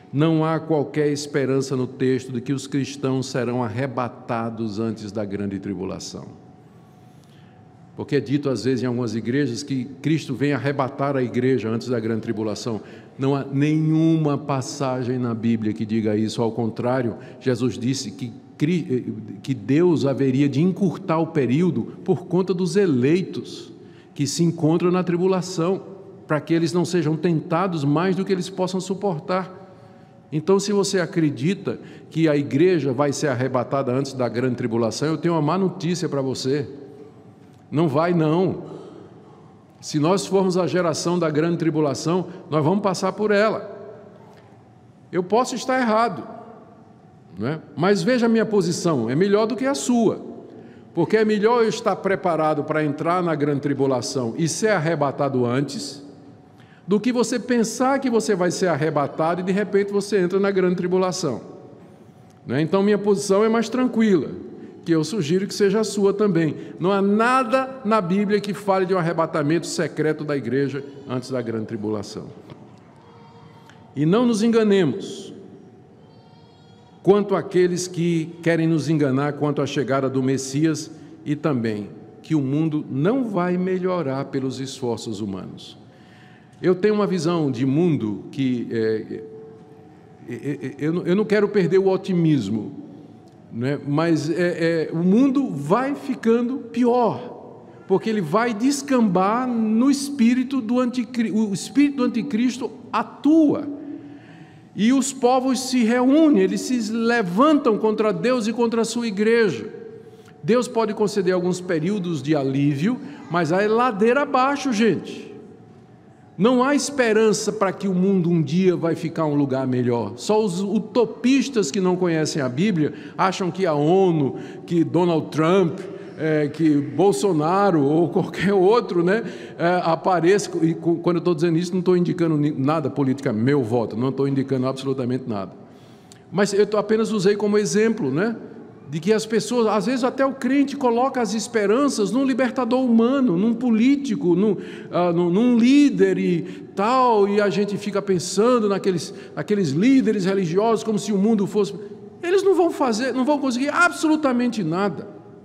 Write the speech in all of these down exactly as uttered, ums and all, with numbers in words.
Não há qualquer esperança no texto de que os cristãos serão arrebatados antes da grande tribulação. Porque é dito às vezes em algumas igrejas que Cristo vem arrebatar a igreja antes da grande tribulação. Não há nenhuma passagem na Bíblia que diga isso. Ao contrário, Jesus disse que, que Deus haveria de encurtar o período por conta dos eleitos que se encontram na tribulação, para que eles não sejam tentados mais do que eles possam suportar. Então, se você acredita que a igreja vai ser arrebatada antes da grande tribulação, eu tenho uma má notícia para você. Não vai, não. Se nós formos a geração da grande tribulação, nós vamos passar por ela. Eu posso estar errado, né? Mas veja a minha posição, é melhor do que a sua, porque é melhor eu estar preparado para entrar na grande tribulação e ser arrebatado antes, do que você pensar que você vai ser arrebatado e de repente você entra na grande tribulação, né? Então minha posição é mais tranquila, que eu sugiro que seja a sua também. Não há nada na Bíblia que fale de um arrebatamento secreto da igreja antes da grande tribulação. E não nos enganemos quanto àqueles que querem nos enganar quanto à chegada do Messias, e também que o mundo não vai melhorar pelos esforços humanos. Eu tenho uma visão de mundo que é, é, eu, eu não quero perder o otimismo, né? Mas é, é, o mundo vai ficando pior, porque ele vai descambar no espírito do anticristo. O espírito do anticristo atua, e os povos se reúnem, eles se levantam contra Deus e contra a sua igreja. Deus pode conceder alguns períodos de alívio, mas aí é ladeira abaixo, gente. Não há esperança para que o mundo um dia vai ficar um lugar melhor. Só os utopistas que não conhecem a Bíblia acham que a ONU, que Donald Trump, é, que Bolsonaro ou qualquer outro, né, é, apareça. E quando eu estou dizendo isso, não estou indicando nada politicamente, meu voto, não estou indicando absolutamente nada. Mas eu apenas usei como exemplo, né, de que as pessoas, às vezes até o crente coloca as esperanças num libertador humano, num político, num, uh, num, num líder e tal, e a gente fica pensando naqueles, naqueles líderes religiosos como se o mundo fosse... Eles não vão fazer, não vão conseguir absolutamente nada.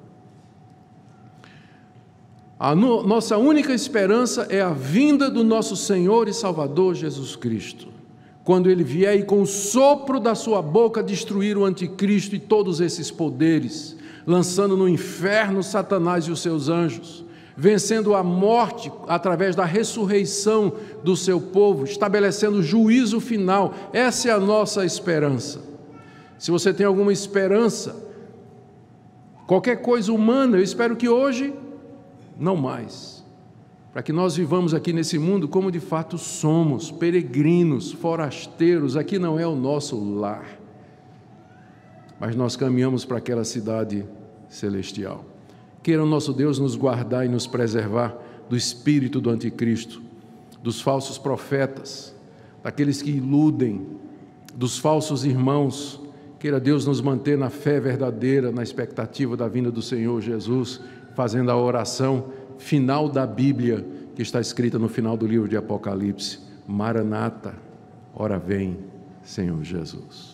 A no, nossa única esperança é a vinda do nosso Senhor e Salvador Jesus Cristo. Quando Ele vier e com o sopro da sua boca destruir o anticristo e todos esses poderes, lançando no inferno Satanás e os seus anjos, vencendo a morte através da ressurreição do seu povo, estabelecendo o juízo final. Essa é a nossa esperança. Se você tem alguma esperança, qualquer coisa humana, eu espero que hoje, não mais. Para que nós vivamos aqui nesse mundo como de fato somos, peregrinos, forasteiros. Aqui não é o nosso lar, mas nós caminhamos para aquela cidade celestial. Queira o nosso Deus nos guardar e nos preservar do espírito do anticristo, dos falsos profetas, daqueles que iludem, dos falsos irmãos. Queira Deus nos manter na fé verdadeira, na expectativa da vinda do Senhor Jesus, fazendo a oração final da Bíblia, que está escrita no final do livro de Apocalipse: Maranata, ora vem, Senhor Jesus.